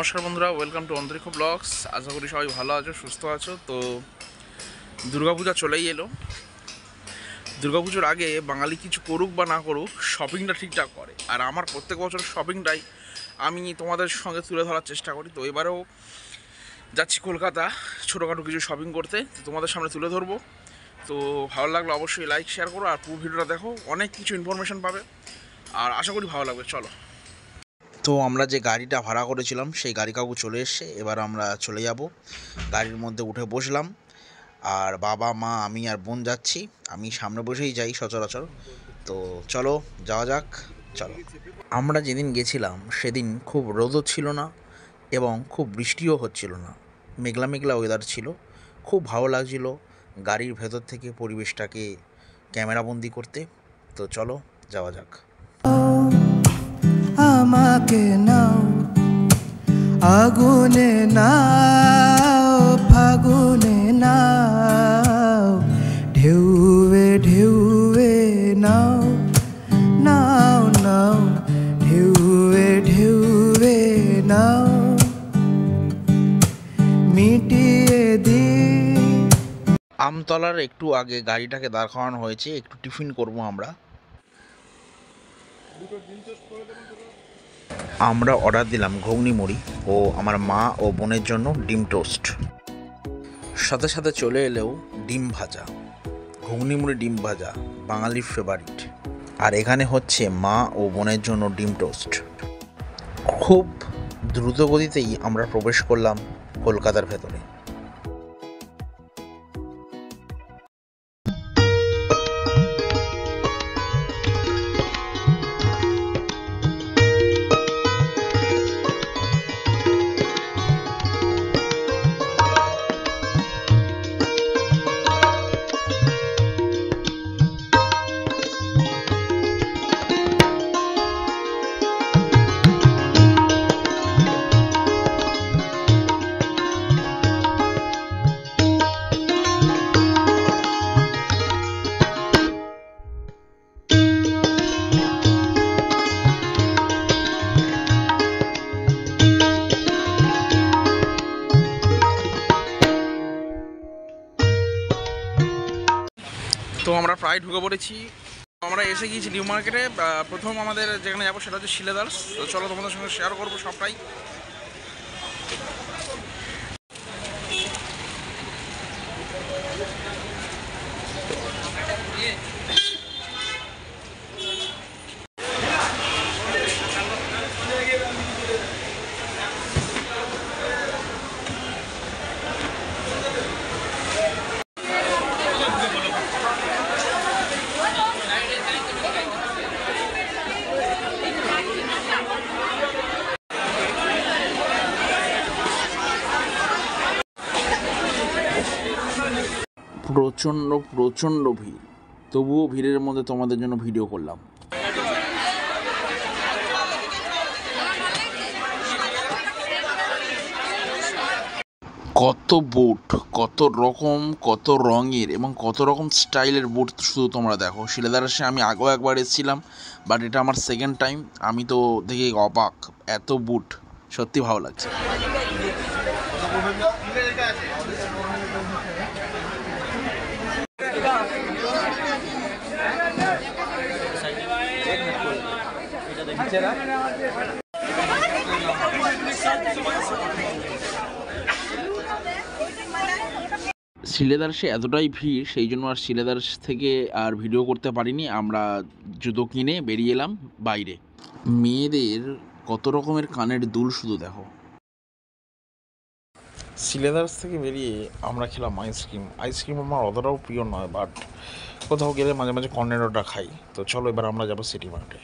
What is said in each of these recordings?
নমস্কার বন্ধুরা, welcome to Antariksh blogs. আশা করি সবাই ভালো আছো, সুস্থ আছো। তো দুর্গাপূজা চলেই এলো। দুর্গাপুজোর আগে বাঙালি কিছু করুক বা না করুক, শপিংটা ঠিকঠাক করে। আর আমার প্রত্যেক বছর শপিংটাই আমি তোমাদের সঙ্গে তুলে ধরার চেষ্টা করি। তো এবারেও যাচ্ছি কলকাতা ছোটোখাটো কিছু শপিং করতে, তো তোমাদের সামনে তুলে ধরবো। তো ভালো লাগলে অবশ্যই লাইক শেয়ার করো, আর পুরো ভিডিওটা দেখো, অনেক কিছু ইনফরমেশন পাবে আর আশা করি ভালো লাগবে। চলো। তো আমরা যে গাড়িটা ভাড়া করেছিলাম সেই গাড়ি কাকু চলে এসছে, এবার আমরা চলে যাব। গাড়ির মধ্যে উঠে বসলাম, আর বাবা মা আমি আর বোন যাচ্ছি। আমি সামনে বসেই যাই সচরাচর। তো চলো যাওয়া যাক, চলো। আমরা যেদিন গেছিলাম সেদিন খুব রোদও ছিল না এবং খুব বৃষ্টিও হচ্ছিল না, মেঘলা মেঘলা ওয়েদার ছিল। খুব ভালো লাগছিল গাড়ির ভেতর থেকে পরিবেশটাকে ক্যামেরাবন্দি করতে। তো চলো যাওয়া যাক। আমাকে নাও আগুনে নাও ফাগুনে নাও ঢেউয়ে ঢেউয়ে নাও নাও নাও ঢেউয়ে ঢেউয়ে নাও মিটিয়ে দি। আমতলার একটু আগে গাড়িটাকে দাঁড় করানো হয়েছে, একটু টিফিন করব আমরা। আমরা অর্ডার দিলাম ঘুগনি মুড়ি ও আমার মা ও বোনের জন্য ডিম টোস্ট। সাথে সাথে চলে এলেও ডিম ভাজা। ঘুগনি মুড়ি ডিম ভাজা বাঙালির ফেভারিট। আর এখানে হচ্ছে মা ও বোনের জন্য ডিম টোস্ট। খুব দ্রুত গতিতেই আমরা প্রবেশ করলাম কলকাতার ভেতরে। তো আমরা প্রায় ঢুকে পড়েছি। আমরা এসে গিয়েছি নিউ মার্কেটে। প্রথম আমাদের যেখানে যাবো সেটা হচ্ছে শ্রীলেদার্স। তো চলো তোমাদের সঙ্গে শেয়ার করবো সবটাই। প্রচণ্ড প্রচণ্ড ভিড়, তবুও ভিড়ের মধ্যে তোমাদের জন্য ভিডিও করলাম। কত বুট, কত রকম, কত রঙের এবং কত রকম স্টাইলের বুট শুধু তোমরা দেখো। শিলেদার্সে আমি আগেও একবার এসেছিলাম, বাট এটা আমার সেকেন্ড টাইম। আমি তো দেখে অবাক, এত বুট, সত্যি ভালো লাগছে। শ্রীলেদার্সে এতটাই ভিড়, সেই জন্য আর শ্রীলেদার্স থেকে আর ভিডিও করতে পারিনি। আমরা জুতো কিনে বেরিয়ে এলাম বাইরে। মেয়েদের কত রকমের কানের দুল শুধু দেখো। শ্রীলেদার্স থেকে বেরিয়ে আমরা খেলাম আইসক্রিম। আইসক্রিম আমার অতটাও প্রিয় নয়, বাট কোথাও গেলে মাঝে মাঝে কর্নেটোটা খাই। তো চলো এবার আমরা যাবো সিটি মার্টে।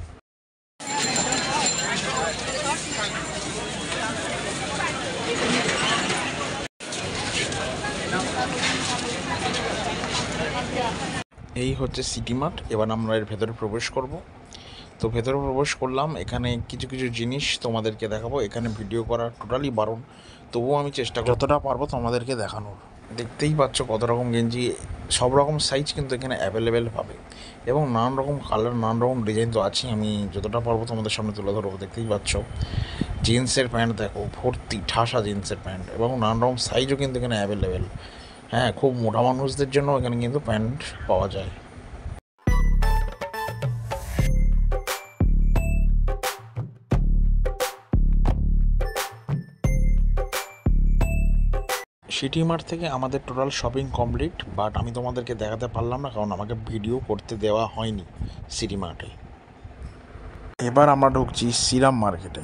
এই হচ্ছে সিটি মার্ট। এবার আমরা এর ভেতরে প্রবেশ করব। তো ভেতরে প্রবেশ করলাম। এখানে কিছু কিছু জিনিস তোমাদেরকে দেখাবো। এখানে ভিডিও করা টোটালি বারণ, তবুও আমি চেষ্টা যতটা পারবো তোমাদেরকে দেখানোর। দেখতেই পাচ্ছ কত রকম গেঞ্জি, সব রকম সাইজ কিন্তু এখানে অ্যাভেলেবেল পাবে এবং নানান রকম কালার নানান রকম ডিজাইন তো আছেই। আমি যতটা পারবো তোমাদের সামনে তুলে ধরবো। দেখতেই পাচ্ছ জিন্সের প্যান্ট দেখো, ভর্তি ঠাসা জিন্সের প্যান্ট এবং নানান রকম সাইজও কিন্তু এখানে অ্যাভেলেবেল। হ্যাঁ, খুব মোটা মানুষদের জন্য এখানে কিন্তু প্যান্ট পাওয়া যায়। সিটি মার্ট থেকে আমাদের টোটাল শপিং কমপ্লিট, বাট আমি তোমাদেরকে দেখাতে পারলাম না কারণ আমাকে ভিডিও করতে দেওয়া হয়নি সিটি মার্টে। এবার আমরা ঢুকছি শ্রীরাম মার্কেটে।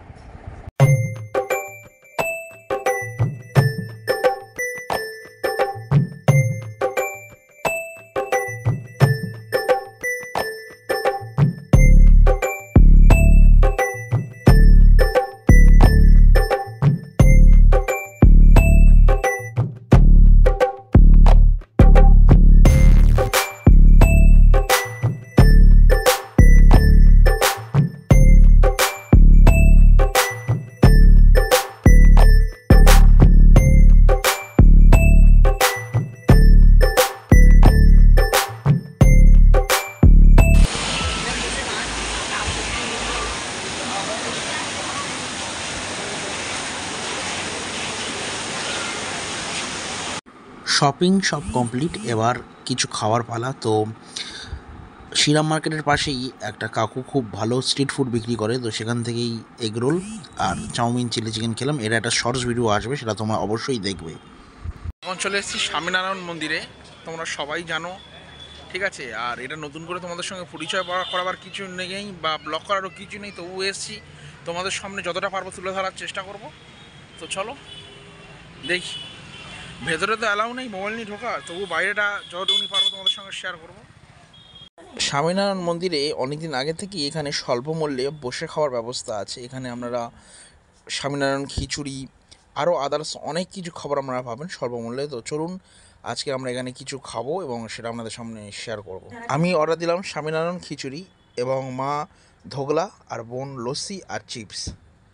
শপিং সব কমপ্লিট, এবার কিছু খাওয়ার পালা। তো শ্রীরাম মার্কেটের পাশেই একটা কাকু খুব ভালো স্ট্রিট ফুড বিক্রি করে, তো সেখান থেকেই এগ রোল আর চাউমিন চিলি চিকেন খেলাম। এটা একটা শর্টস ভিডিও আসবে, সেটা তোমরা অবশ্যই দেখবে। এখন চলে এসেছি স্বামীনারায়ণ মন্দিরে, তোমরা সবাই জানো, ঠিক আছে। আর এটা নতুন করে তোমাদের সঙ্গে পরিচয় করাবার কিছু নেই বা ব্লগ করারও কিছু নেই, তবু এসেছি তোমাদের সামনে যতটা পারবো তুলে ধরার চেষ্টা করব। তো চলো দেখি, ভেতরে তো অ্যালাউ নেই মোবাইল নিয়ে ঢোকা, তবু বাইরেটা যতটুকুনি পারবো তোমাদের সঙ্গে শেয়ার করব। স্বামীনারায়ণ মন্দিরে অনেকদিন আগে থেকেই এখানে স্বল্প মূল্যে বসে খাওয়ার ব্যবস্থা আছে। এখানে আপনারা স্বামীনারায়ণ খিচুড়ি আরও আদার্স অনেক কিছু খাবার আপনারা পাবেন স্বল্প মূল্যে। তো চলুন আজকে আমরা এখানে কিছু খাবো এবং সেটা আপনাদের সামনে শেয়ার করব। আমি অর্ডার দিলাম স্বামীনারায়ণ খিচুড়ি এবং মা ধোগলা আর বোন লস্যি আর চিপস।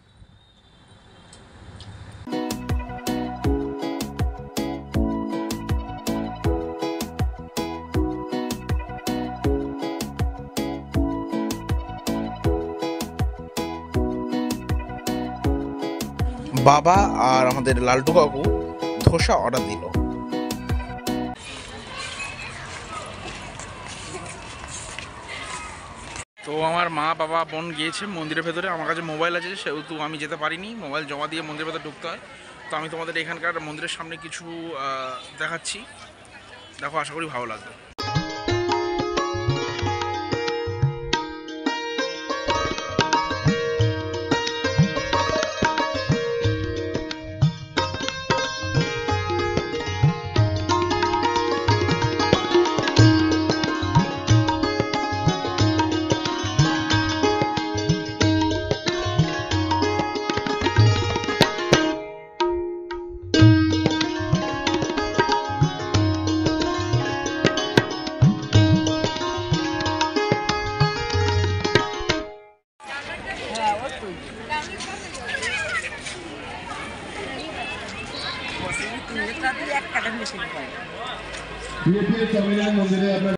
বাবা আর আমাদের লালটু কাকু ধোসা অর্ডার দিল। তো আমার মা বাবা বোন গিয়েছে মন্দিরের ভেতরে, আমার কাছে মোবাইল আছে সেহেতু আমি যেতে পারিনি, মোবাইল জমা দিয়ে মন্দিরের ভেতরে ঢুকতে হয়। তো আমি তোমাদের এখানকার মন্দিরের সামনে কিছু দেখাচ্ছি, দেখো, আশা করি ভালো লাগবে। মন্দিরে